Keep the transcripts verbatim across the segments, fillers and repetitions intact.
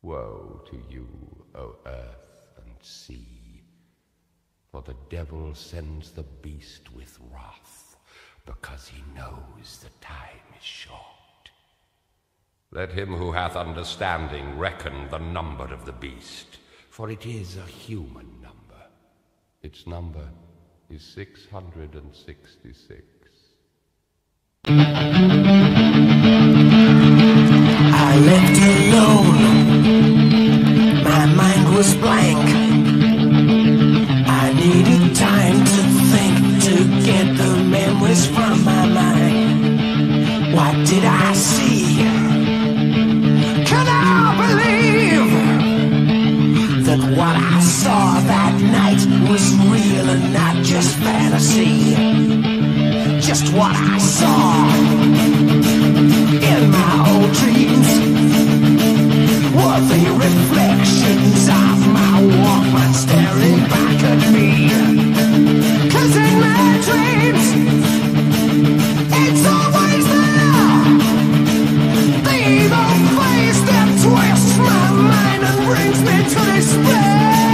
Woe to you, O earth and sea, for the devil sends the beast with wrath, because he knows the time is short. Let him who hath understanding reckon the number of the beast, for it is a human number. Its number is six hundred and sixty-six. I left alone. My mind was blank. I needed time to think, to get the memories from my mind. What did I see? Can I believe that what I saw that night was real and not just fantasy? Just what I saw in my old dreams were the reflections of my Walkman staring back at me. 'Cause in my dreams, it's always there, the evil face that twists my mind and brings me to despair.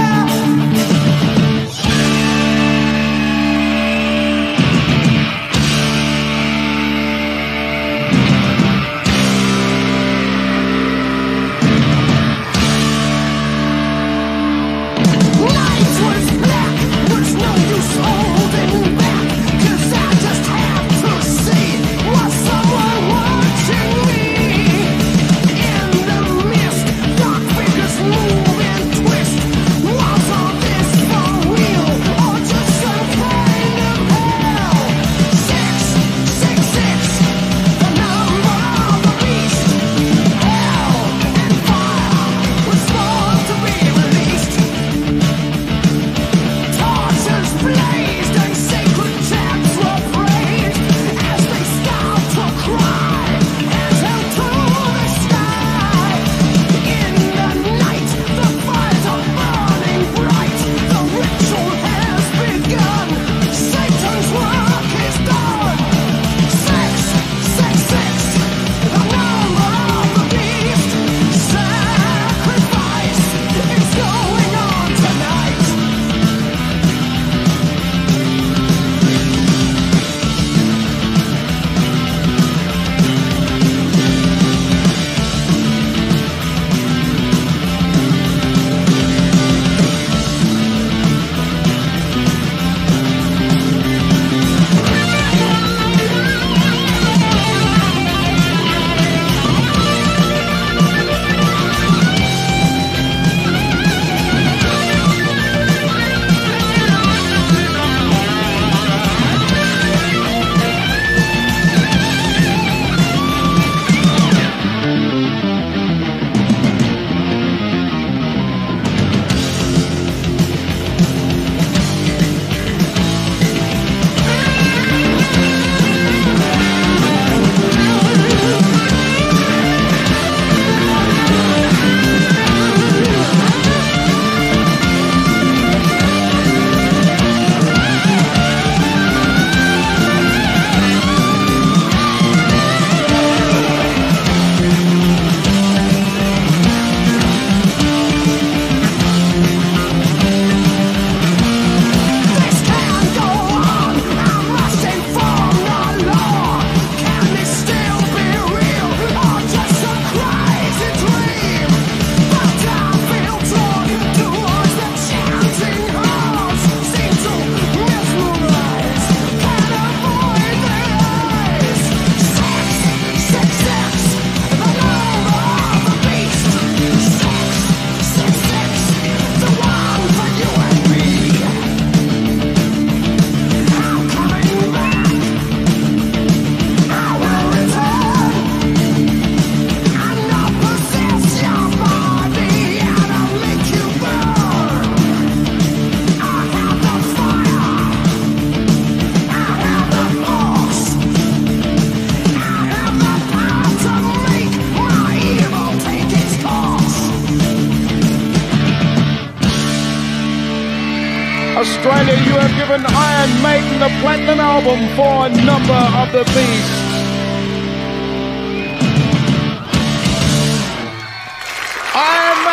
Australia, you have given Iron Maiden the Platinum Album for Number of the Beast. Iron Maiden.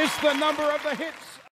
This the number of the hits.